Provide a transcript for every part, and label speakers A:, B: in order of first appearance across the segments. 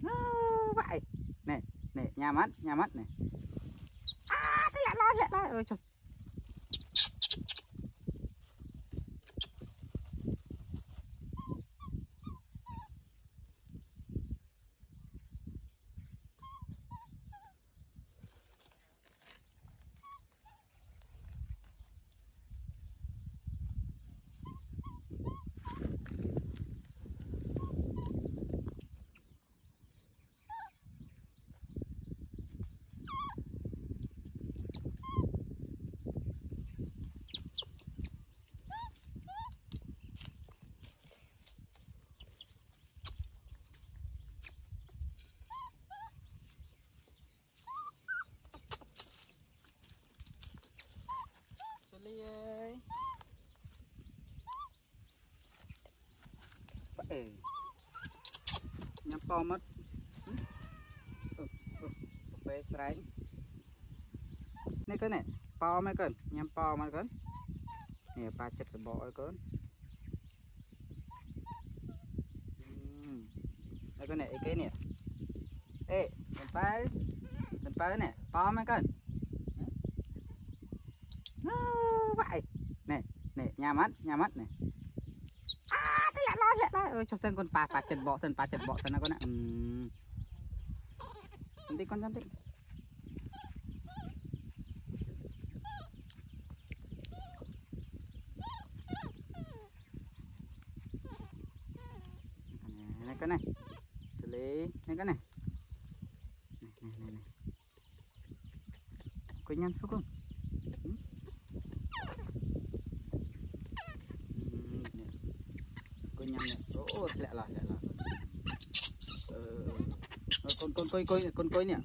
A: vậy nè nè nhà mắt này lẹ lo ơi trời. Ly ơi. Vậy nhắm po mất. Bé sấy. Này cái này, po mấy con, nhắm po mấy con. Nè ba chật bỏ con. Đây cái này cái nè. Ê, cần phải nè, po mấy con. Vậy nè nè nhà mắt này lẹ lo ơi cho chân con pa chân bọ chân nó con ạ. Con tí này cái này xử lý này cái này coi nhăn số con. Ô lẹ là con coi nè.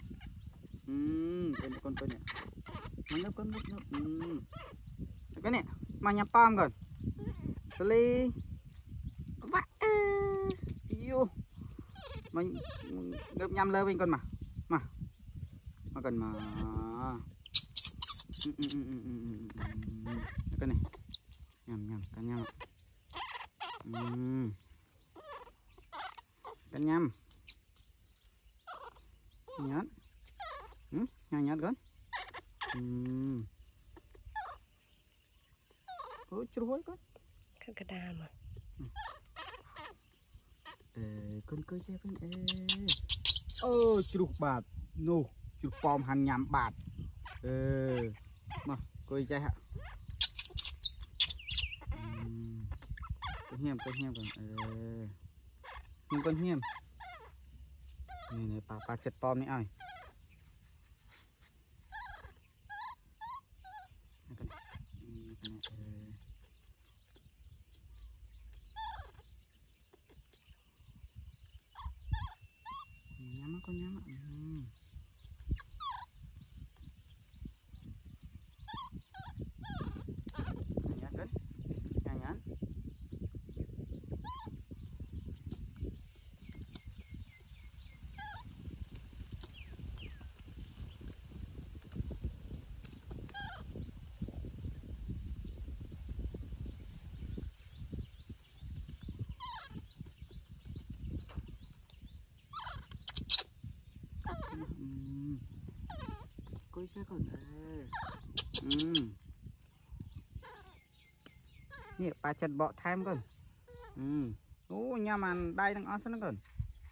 A: Con coi nè. Mà nó con cái nè mà nhà pam còn xử lý vãi yêu mình được nhầm lơ bên con mà cần mà cái này nhầm cái nhầm cái nhầm nhát con ôi chú hối con
B: cái đà mà
A: con coi xem con ôi chú bạt nô chú pom hàng nhắm bạt mà coi chơi hả con hiêm còn con hiêm này bà chật pom này ai nhắm con nhắm nhát coi xe còn nè bà chật bọ tham con nhà mà đây đang ăn nó còn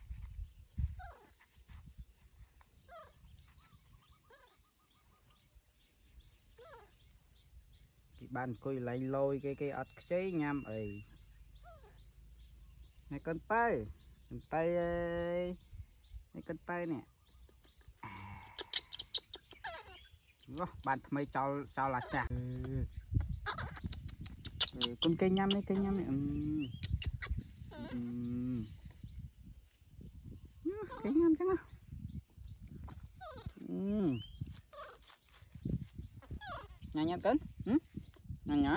A: cái bàn coi lấy lôi cái ớt chế nhâm ấy này con tay ơi này con tay nè bạn mấy cho là chả con cây nhâm này cây nhâm này chứ nhát cấn nhát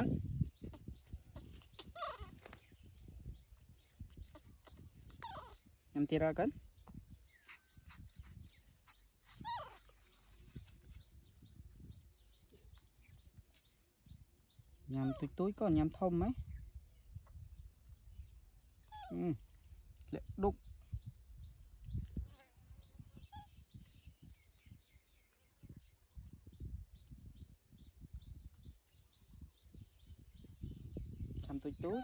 A: em tira cấn nhằm túi còn nhằm thông mấy đục túi.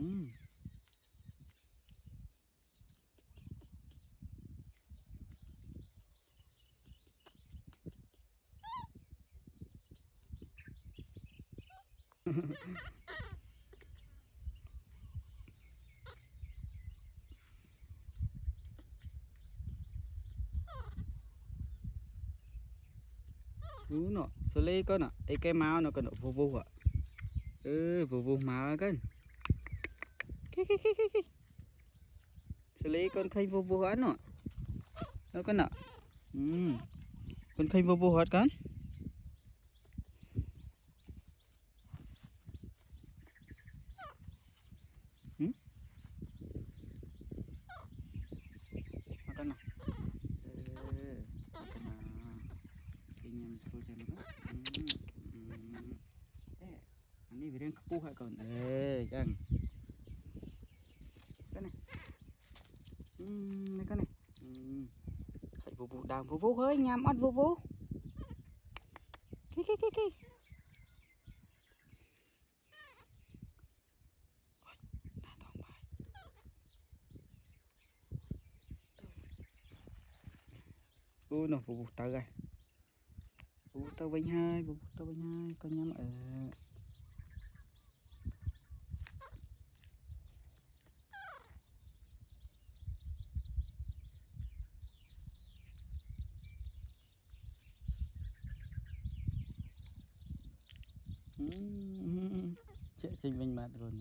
A: Nó xử lý con ạ, cái máu nó còn vô vô ạ. Vô vô máu con. Cái. Xử lý con khay vô vô hết nó con ạ. Con khay vô vô hết con. Con nào. Con nào. Cái nhầm sôi cho nó. Anh đi về đây cpu hả con. Chẳng. Cái này. Cái này. Phải vô vô đào vô vô hơi nhằm ót vô vô. Cái. Nó vô vô tao rồi. Vô tao bánh hai, con nhắm ở. Chạy trên bên mặt rồi.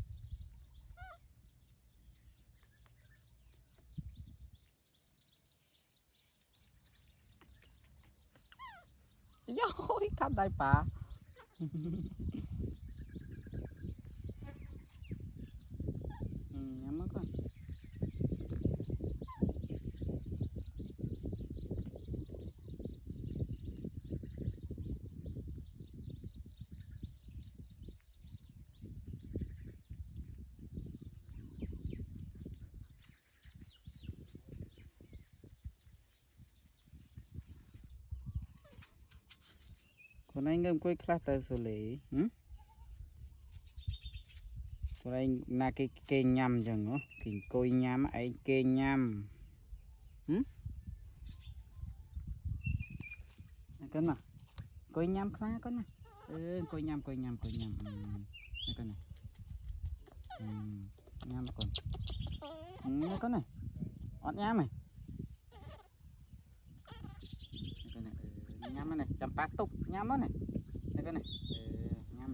A: Yôi, cắm tay bà. Nhắm mắt con. Con anh ngâm quay class tới xử lý. Con anh là cái kê nhầm chẳng nó. Cái côi nhầm ấy kê nhầm. Con nào. Côi nhầm class con nào. Côi nhầm. Con này. Nhầm con. Con này. Ọt nhầm này. Nhắm này, chăm bát tục nhắm này. Đây cái này. Nhắm.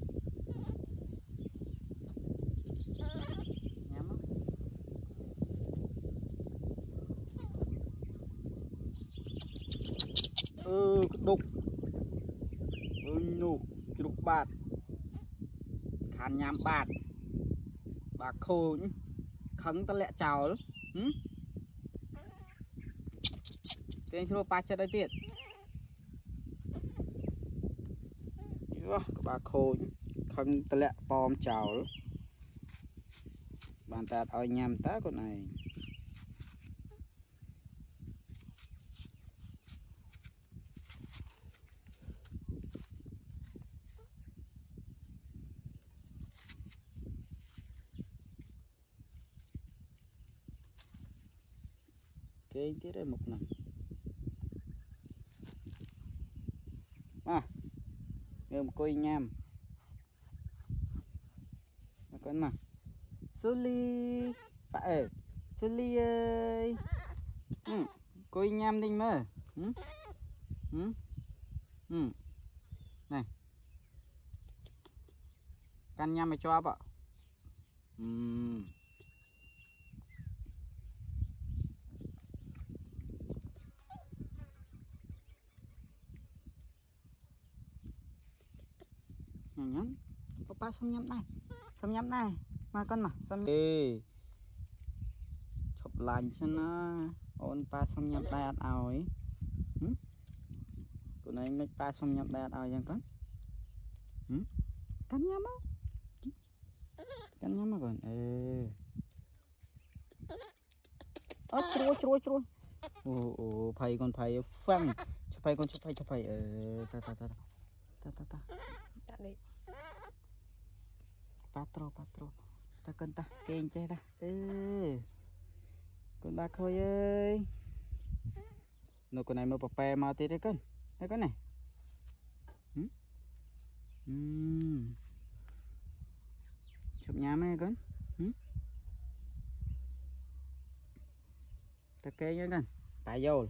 A: Nhắm. Đục. Nụ, đục bát. Khán nhắm bát. Bà khô nhá. Khấn ta lẹ chào đó. Tên cho ba chất đây tiệt. Các bà khô khăn ta lẹ bom chào đó. Bạn ta ơi nhằm tá con này. Cái tiết đây một lần. Ngâm coi nhằm. Con mà. Suli. Bạn ơi. Suli ơi. Coi nhằm đinh mơ. Này. Căn nhằm mày cho bạ. Nhắn. Papa xong nhắm này mà con mà xong chụp lành cho nó ôn pa xong nhắm đây ăn ao ấy. Cô này mấy pa xong nhắm đây ăn ao chẳng con. Cắn nhắm á. Cắn nhắm mà còn. Trôi. Phầy con phầy phăng. Chụp phầy con chụp phầy. Ta.
B: Đi.
A: patro ta cần ta kênh chơi ra con ba khôi ơi nó con này mà bè mà tí đấy con này chụp nhà mày con ta kênh nha con tại vô